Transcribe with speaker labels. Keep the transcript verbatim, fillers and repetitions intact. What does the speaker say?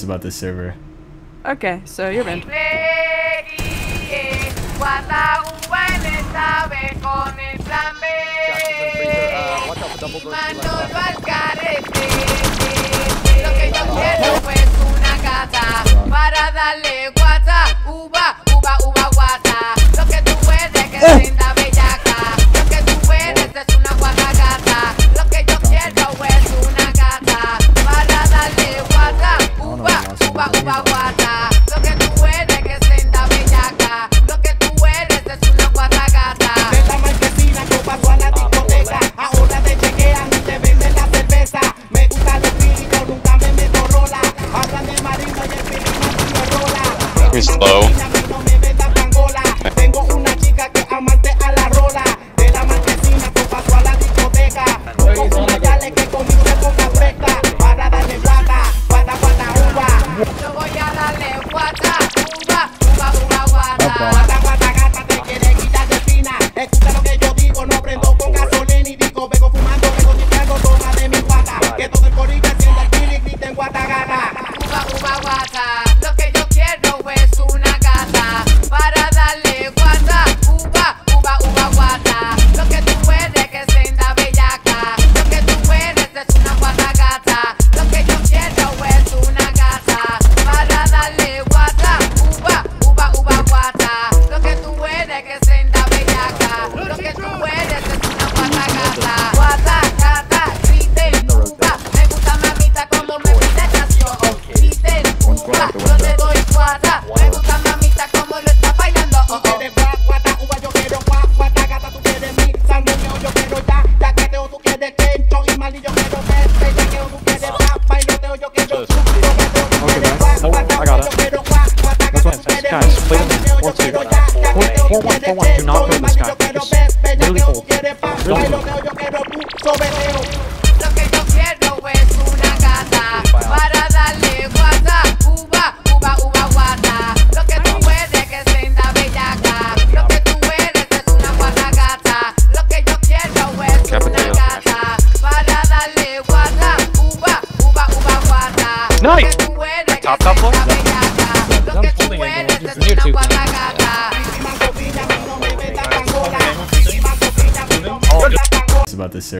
Speaker 1: about this server.
Speaker 2: Okay, so you're banned.
Speaker 3: He's slow.
Speaker 4: Guys, play them four two. four one, four one, do not go this guy. Just literally hold. Really hold. Nice! Top, top floor?
Speaker 1: About this server.